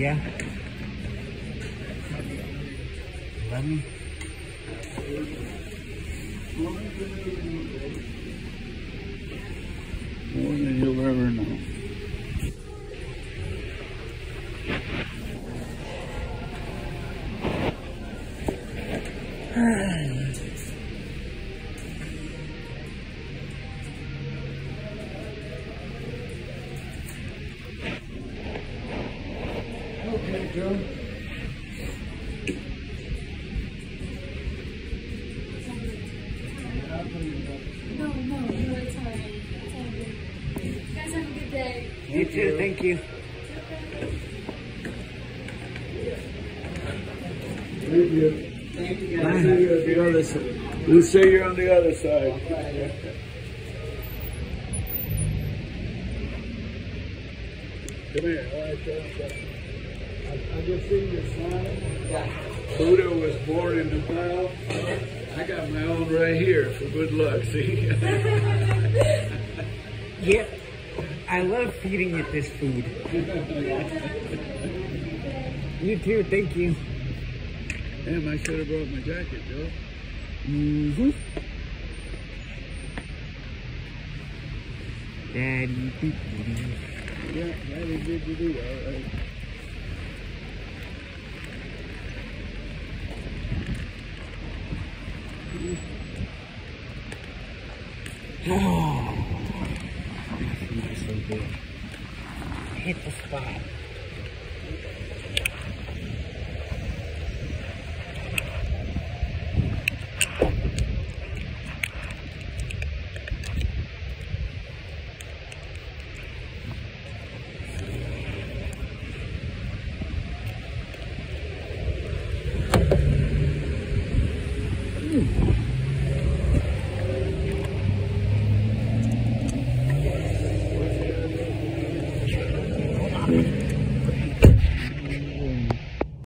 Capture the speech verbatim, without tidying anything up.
Yeah. Love me. More than you'll ever know. Okay, Joe. No, no, no, it's all right. It's all good. You guys have a good day. You too, thank you. Thank you. Thank you I'll guys. see you at the other side. We'll see you on the other side. Come here. All right, Joe. I, I just seen your sign. Yeah. Pluto was born in the plow. I got my own right here for good luck, see? Yep. I love feeding it this food. You too, thank you. Damn, I should have brought my jacket, Joe. Mm-hmm. Daddy, doo doo doo. Yeah, Daddy did you do all right. Oh, that food is so good. Hit the spot. Mm.